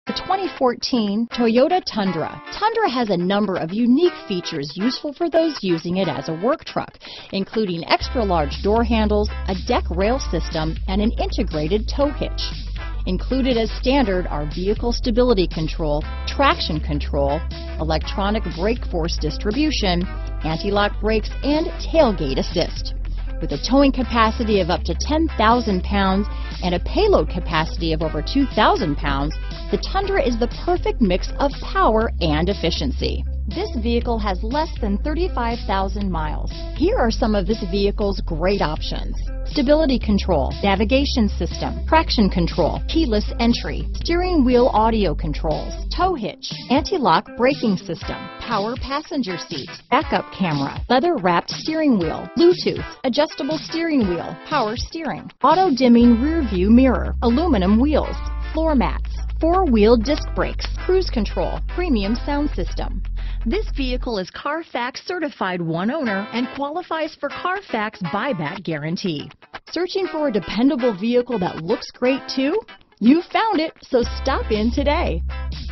The 2014 Toyota Tundra. Tundra has a number of unique features useful for those using it as a work truck, including extra-large door handles, a deck rail system, and an integrated tow hitch. Included as standard are vehicle stability control, traction control, electronic brake force distribution, anti-lock brakes, and tailgate assist. With a towing capacity of up to 10,000 pounds and a payload capacity of over 2,000 pounds, the Tundra is the perfect mix of power and efficiency. This vehicle has less than 35,000 miles. Here are some of this vehicle's great options: stability control, navigation system, traction control, keyless entry, steering wheel audio controls, tow hitch, anti-lock braking system, power passenger seat, backup camera, leather-wrapped steering wheel, Bluetooth, adjustable steering wheel, power steering, auto-dimming rear view mirror, aluminum wheels, floor mats, four-wheel disc brakes, cruise control, premium sound system. This vehicle is Carfax certified one owner and qualifies for Carfax buyback guarantee. Searching for a dependable vehicle that looks great too? You found it, so stop in today.